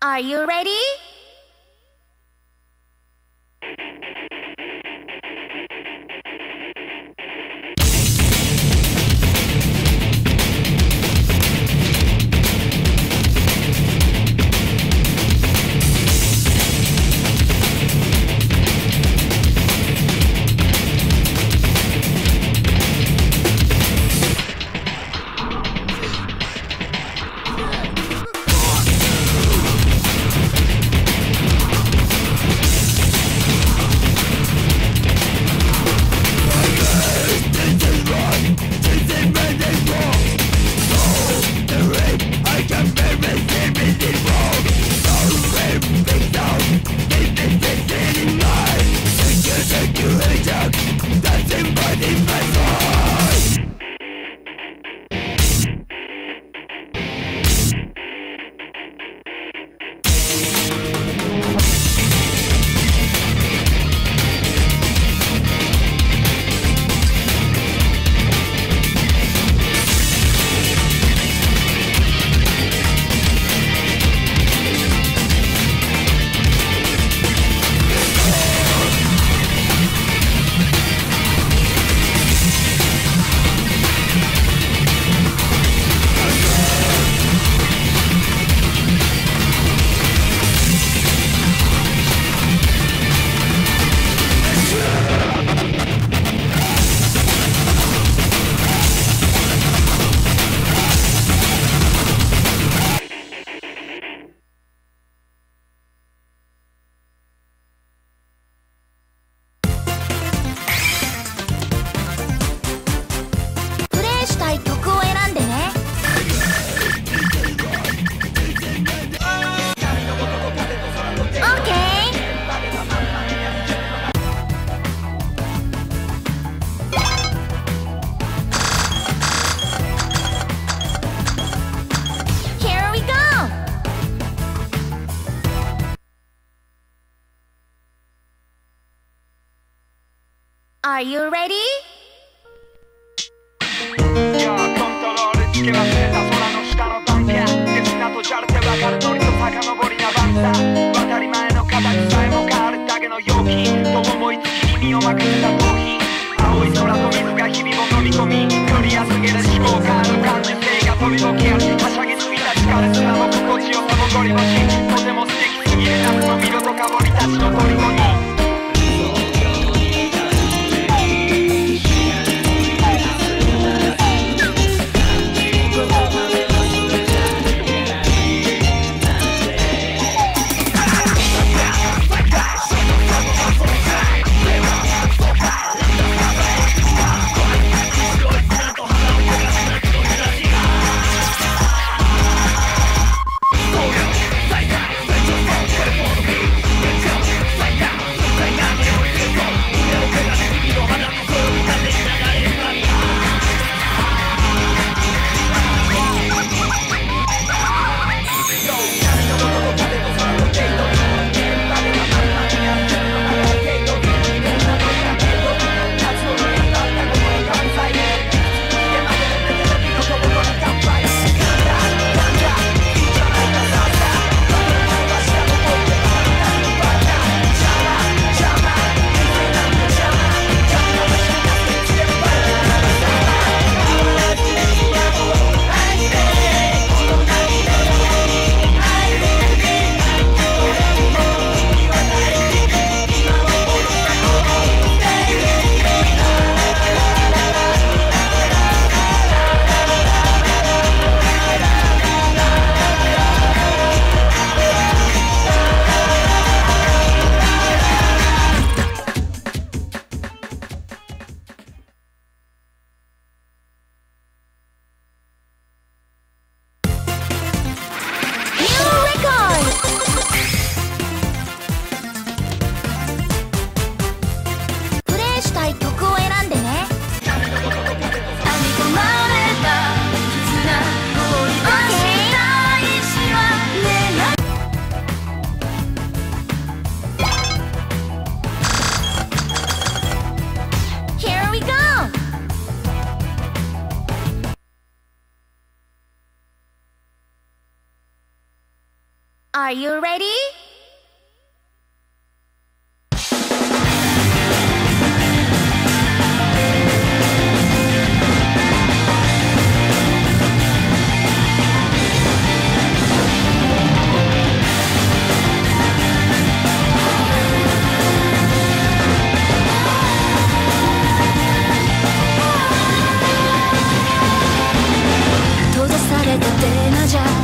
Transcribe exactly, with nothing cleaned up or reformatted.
Are you ready? Are you ready? いやコントロールつけ忘れた空の下のバンカー手品とじゃれてわかる鳥と遡りなバンサー当たり前の形さえも変わるだけの容器と思いつきに身を任せた逃避青い空と水が日々も飲み込みより安げる思考感の感受性が飛び起きありはしゃぎすぎた力すらも心地よさもゴリゴリとても素敵すぎる夏の色と香りたちの虜に Are you ready? 閉ざされたテーマじゃ